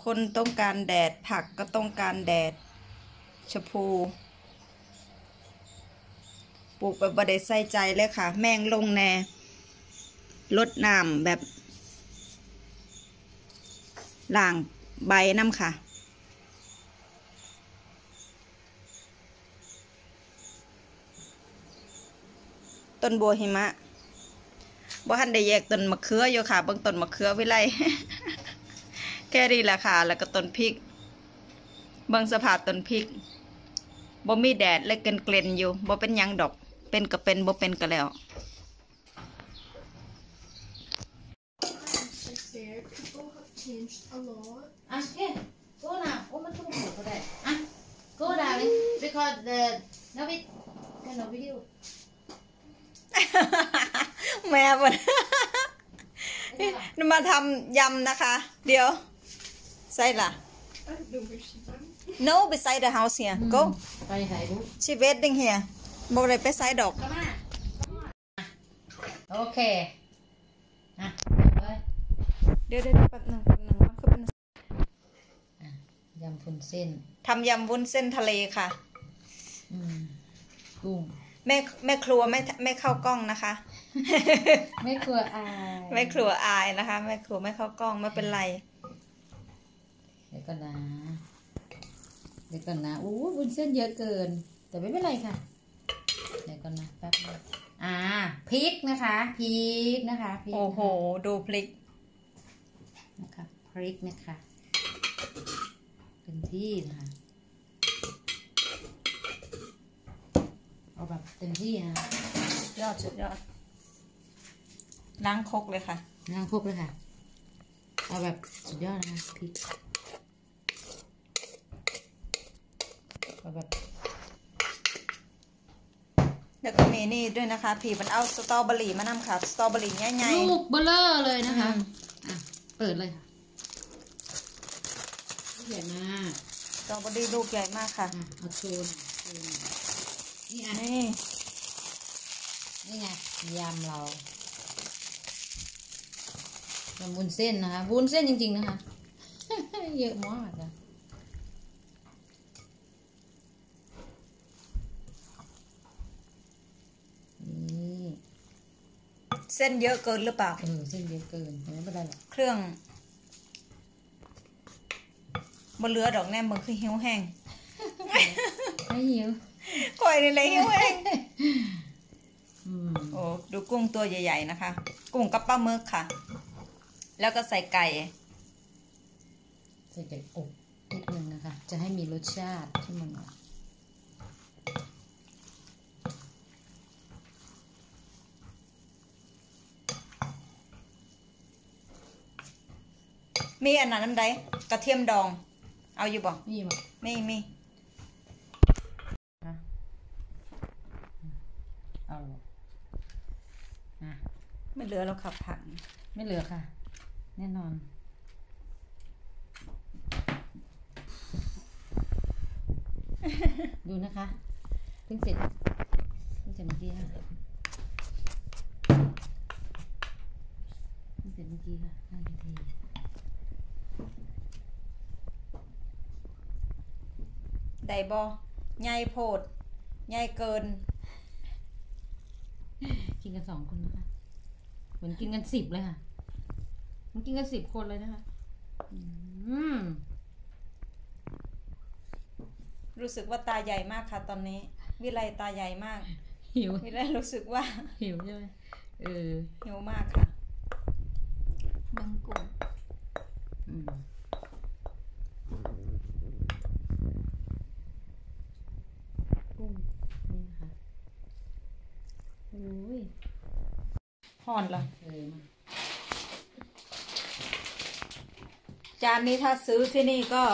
คนต้องการแดดผักก็ต้องการแดดชะพูปลูกแบบบ่ได้ใส่ใจเลยค่ะแมงลงแน่ลดน้ำแบบล้างใบน้ำค่ะต้นบัวหิมะบ่ทันได้แยกต้นมะเขืออยู่ค่ะเบิ่งต้นมะเขือวิไล แค่นี้แหละค่ะแล้วก็ต้นพริกเบิ่งสภาพต้นพริกบ่มีแดดเลยเกล็นๆอยู่บ่เป็นหยังดอกเป็นก็เป็นบ่เป็นก็แล้วอ่ะโอเค go now โอ้มันต้องหัวก็ได้อ่ะ go darling because the no video แม่บ่มาทำยำนะคะเดี๋ยวใส่ล่ะ No beside the house here go ไปไหนลูก she waiting here บ่ได้ไปใส่ดอกโอเคอ่ะเลยเดี๋ยวแป๊บนึงมันคือเป็นยำพุนเส้นทำยำวุ้นเส้นทะเลค่ะกุ้งแม่ครัวไม่เข้ากล้องนะคะแม่ครัวอายแม่ครัวอายนะคะแม่ครัวไม่เข้ากล้องไม่เป็นไรเดี๋ยวก่อนนะอู้วุ้นเส้นเยอะเกินแต่ไม่เป็นไรค่ะเดี๋ยวก่อนนะแป๊บนึงพริกนะคะพริกนะคะพริกโอ้โหดูพริกนะคะพริกนะคะเต็มที่นะคะเอาแบบเต็มที่นะยอดสุดยอดล้างครกเลยค่ะล้างครกเลยค่ะเอาแบบสุดยอดนะคะพริกเอาแบบแล้วก็มีนี่ด้วยนะคะผีมันเอาสตรอเบอรี่มานำค่ะสตรอเบอรี่ใหญ่ๆลูกเบลเลอร์เลยนะคะเปิดเลยค่ะใหญ่มากสตรอเบอรี่ลูกใหญ่มากค่ะเอาโชว์นี่นี่ไงยำเรายำวุ้นเส้นนะคะวุ้นเส้นจริงๆนะคะ เยอะมากจ้ะนี่เส้นเยอะเกินหรือเปล่าเส้นเยอะเกินไม่เป็นไรหรอกเครื่องบนเรือดอกแนมมึงคือหิวแห้งไม่หิวก่อยในไรหิวแห้งโอ้ดูกุ้งตัวใหญ่ๆนะคะกุ้งกับปลาหมึกค่ะแล้วก็ใส่ไก่อบนิดนึงนะคะจะให้มีรสชาติที่มันมีอันนั้นน้ำใดกระเทียมดองเอาอยู่บ่มีบ่มีเอาไม่เหลือแล้วค่ะผักไม่เหลือค่ะแน่นอนดูนะคะเพิ่งเสร็จเมื่อกี้ค่ะ5 นาทีได้บ่ใหญ่โพดใหญ่เกินกินกัน2 คนนะคะเหมือนกินกัน10เลยค่ะมันกินกัน10 คนเลยนะคะรู้สึกว่าตาใหญ่มากค่ะตอนนี้วิไลตาใหญ่มากหิววิไลรู้สึกว่าหิวใช่ไหมหิวมากค่ะบังกุ้งกุ้งนี่นะคะโอ้ยห่อนละจานนี้ถ้าซื้อที่นี่ก็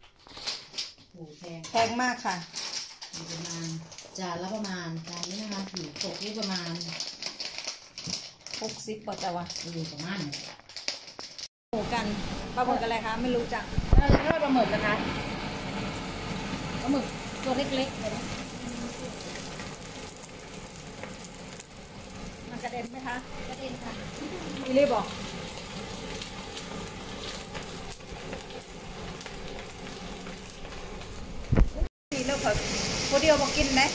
แพงมากค่ะประมาณจานละประมาณจานนี้นะคะถือตกที่ประมาณ 60บาทจ้ะวะประมาณหมูกันปลาหมึกอะไรคะไม่รู้จักเราจะทอดปลาหมึกนะคะปลาหมึกตัวเล็กๆเลยนะมันกระเด็นไหมคะกระเด็นค่ะมีรีบบอกดียวบอกกินไหม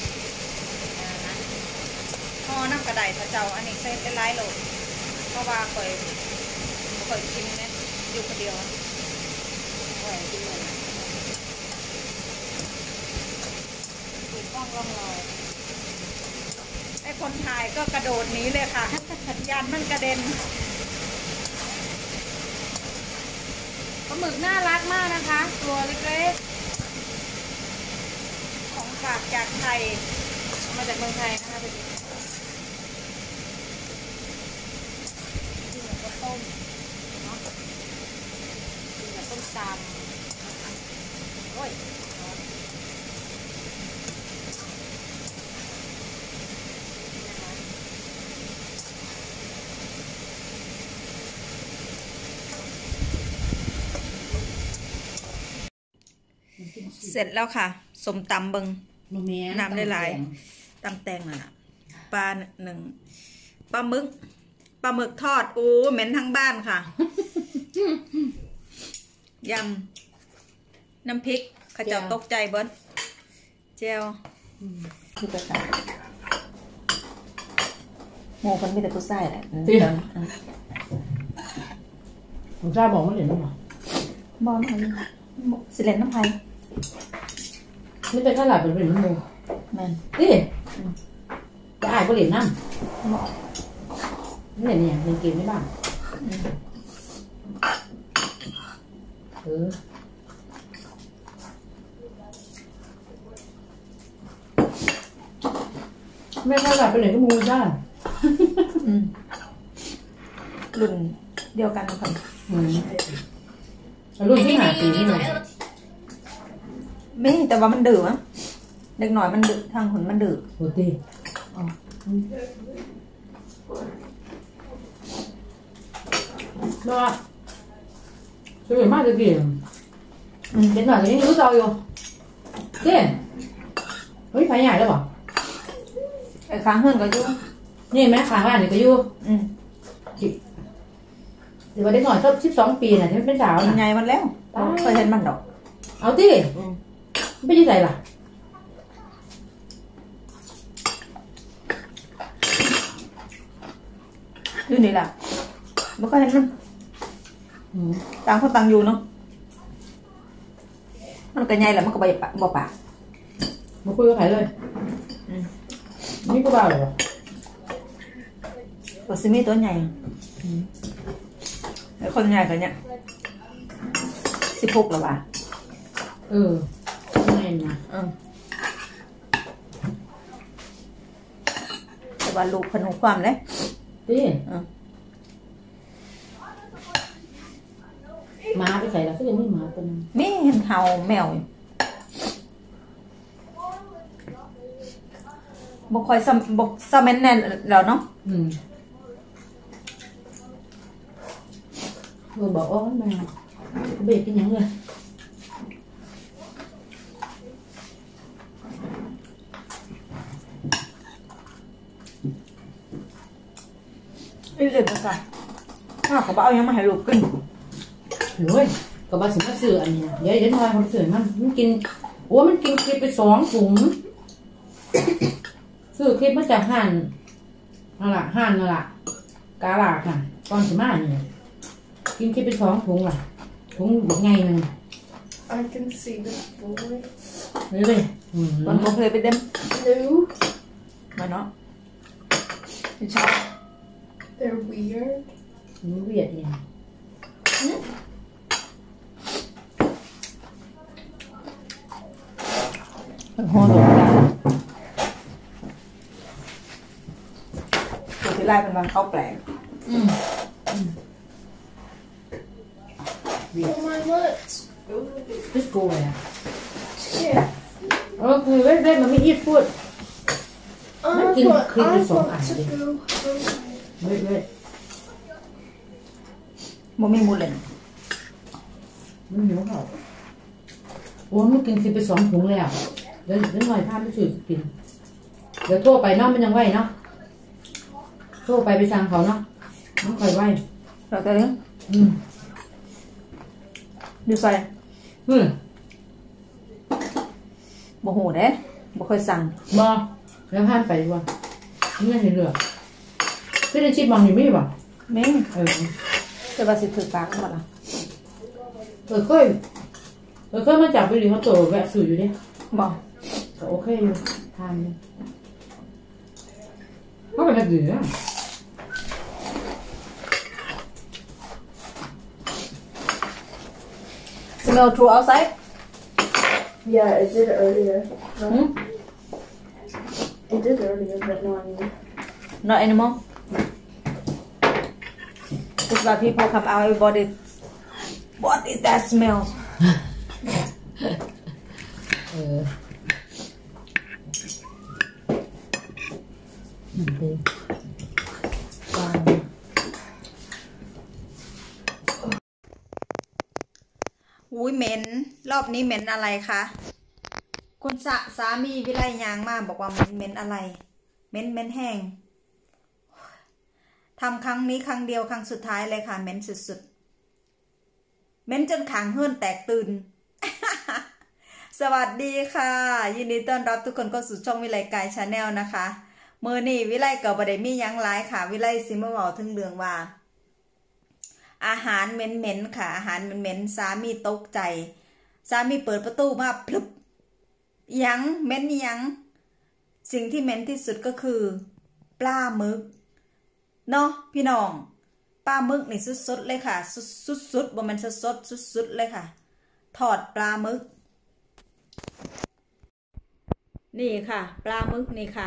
ห่อน้ำกระไดพระเจ้าอันนี้ใส่เป็นหลายโลเพราะว่าเคยกินเนี่ยอยู่คนเดียวไหวกินเลยถูกต้องร่องรอยไอ้คนถ่ายก็กระโดดหนีเลยค่ะยานมันกระเด็นปลาหมึกน่ารักมากนะคะตัวเล็กๆของฝากจากไทยมาจากเมืองไทยนะคะเป็นก็ต้มเนาะกินกับต้มตำโอ้ยเสร็จแล้วค่ะสมตำเบิงน้ำหลายๆตำแตงน่ะปลาหนึ่งปลาหมึกทอดโอ้เหม็นทั้งบ้านค่ะ ยำน้ำพริกข้าเจ้าตกใจเบิ้ลเจลคือไปค่ะโมคนไม่แต่ผู้ชายแหละผมทราบบอกว่าเหรียญน้ำหรอบอกอะไรสิเลนน้ำไผ่ไม่เป็นข้าวหลามเป็นเหรียญน้ำมูแม่นนี่จะอายก็เหรียญน้ำนี่เหรียญเนี่ยเหรียญเกมไม่บ้างไม่ข้าวหลามเป็นเหรียญน้ำมูจ้ารุ่นเดียวกันค่ะรุ่นที่หาปีที่ไหนไม่แต่ว่ามันดื้อมั้งเด็กหน่อยมันดื้อทางหุ่นมันดื้อโอ้ตีแล้วจะเป็นมากจะเกี่ยงเด็กหน่อยจะยังรู้ใจอยู่เจ๊เฮ้ยไฟใหญ่แล้วเหรอไอ้ค้างเฮือนก็ยุ่งนี่แม่ค้างบ้านนี่ก็ยุ่งเดี๋ยวเด็กหน่อยสัก12 ปีน่ะที่เป็นสาวไงมันแล้วเคยเห็นมันดอกเอาที่ไม่ได้ใส่ล่ะอยู่นี่แหละไม่เคยเห็นมันต่างคนต่างอยู่เนาะมันก็ไงแหละมันก็บ่ปากมาคุยกับใครเลยนี่ก็บ้าเหรอตัวซิมี่ตัวใหญ่ไอ้คนใหญ่กันเนี่ย16แล้วว่ะไงนะแต่ว่าลูกพนุความเลยม้าไปใส่แล้วก็ยังไม่ม้าตัวนึงไม่เห็นเห่าแมวบกคอยซ้ำแม่นแน่แล้วเนาะบอกว่ามันเบรกกินยังเลยเด็ดนะจ๊ะเขาเอายังมาให้ลูกกินโอ้ยก็บาสิมาซื้ออันนี้เดี๋ยวน้อยเขาซื้อมันกินโอ้มันกินคลิปไป2 ถุงซื้อคลิปมาจากห่านนั่นแหละกาลาค่ะตอนสิมาเนี่ยกินคลิปไป2 ถุงล่ะถุงบอกไงมัน I can see the boy เลยมันก็เคยไปเต็มมาเนาะชอบ They're weird เวียดเนี่ยมันโหดหลงตัวที่ไล่เป็นบางเข้าแปลก Oh my lips Just go there Okay wait มันไม่อีดพูดมันกินคลิปไป2 อันดิเว้ยมันมีมูลเลยมันหิวเขาโอ้มันกินคลิปไป2 ถุงแล้วเดี๋ยวหน่อยพาไปช่วยกินเดี๋ยวโทรไปเนาะมันยังไหวเนาะโทรไปสั่งเขาเนาะน้องคอยไหวเราจะเลี้ยงดูใส่บ่หูเด้บบ่ค่อยสั่งบ่แล้วผ่านไปว่านี่เห็นเหลือพี่ได้ชิมมองอยู่ไม่บ่แม่งแต่ว่าสิถือปากหมดล่ะเคยมาจับไปดิเขาโตแวะสื่ออยู่ดิบ่ก็โอเคอยู่ทานเลยเขาเป็นแบบนี้นะ smell true outside Yeah, it did earlier. No? It did earlier, but no anymore. not anymore it's why people come out everybody what is that smell อุ้ยเหม็นรอบนี้เหม็นอะไรคะคุณสามีวิไลยางมาบอกว่าเหม็นอะไรเหม็นแห้งทำครั้งนี้ครั้งเดียวครั้งสุดท้ายเลยค่ะเหม็นสุดๆเหม็นจนขางเฮื่อนแตกตื่น สวัสดีค่ะยินดีต้อนรับทุกคนเข้าสู่ช่องวิไลกายชาแนลนะคะมื้อนี้วิไลก็บ่ได้มีหยังหลายค่ะวิไลสิมาเว้าถึงเรื่องว่าอาหารเหม็นๆค่ะอาหารเหม็นๆสามีตกใจสามีเปิดประตูมาพลึบยังเหม็นยังสิ่งที่เหม็นที่สุดก็คือปลาหมึกเนาะพี่น้องปลาหมึกนี่สุดๆเลยค่ะสุดๆบ่แม่นสดๆสุดๆเลยค่ะทอดปลาหมึกนี่ค่ะปลาหมึกนี่ค่ะ